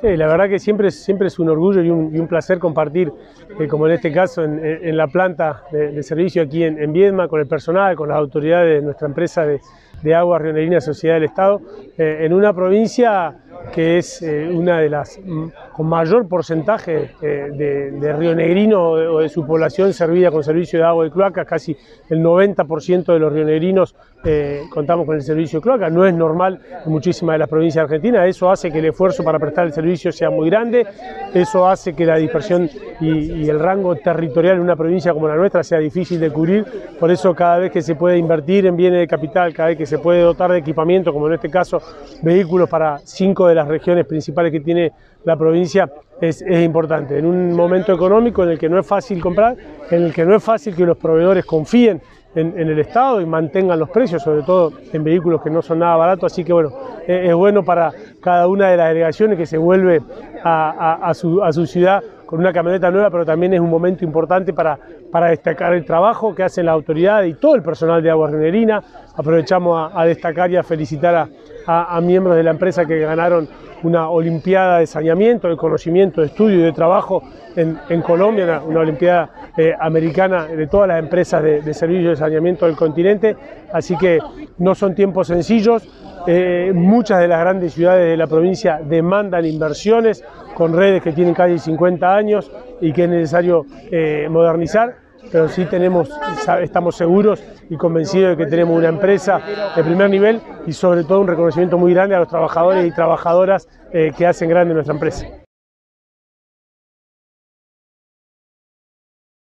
Sí, la verdad que siempre es un orgullo y un placer compartir, como en este caso, en la planta de servicio aquí en Viedma, con el personal, con las autoridades de nuestra empresa de Aguas Rionegrinas Sociedad del Estado, en una provincia que es una de las con mayor porcentaje de rionegrino o de su población servida con servicio de agua y cloaca. Casi el 90% de los rionegrinos contamos con el servicio de cloaca. No es normal en muchísimas de las provincias de Argentina. Eso hace que el esfuerzo para prestar el servicio sea muy grande, eso hace que la dispersión y el rango territorial en una provincia como la nuestra sea difícil de cubrir. Por eso cada vez que se puede invertir en bienes de capital, cada vez que se puede dotar de equipamiento, como en este caso vehículos para 5 de las regiones principales que tiene la provincia, es importante. En un momento económico en el que no es fácil comprar, en el que no es fácil que los proveedores confíen en el Estado y mantengan los precios, sobre todo en vehículos que no son nada baratos. Así que bueno, es bueno para cada una de las delegaciones que se vuelve a su ciudad con una camioneta nueva, pero también es un momento importante para destacar el trabajo que hacen las autoridades y todo el personal de Aguas Rionegrinas. Aprovechamos a destacar y a felicitar a miembros de la empresa que ganaron una olimpiada de saneamiento, de conocimiento, de estudio y de trabajo en Colombia, una olimpiada americana de todas las empresas de servicios de saneamiento del continente. Así que no son tiempos sencillos. Muchas de las grandes ciudades de la provincia demandan inversiones con redes que tienen casi 50 años y que es necesario modernizar, pero sí estamos seguros y convencidos de que tenemos una empresa de primer nivel y sobre todo un reconocimiento muy grande a los trabajadores y trabajadoras que hacen grande nuestra empresa.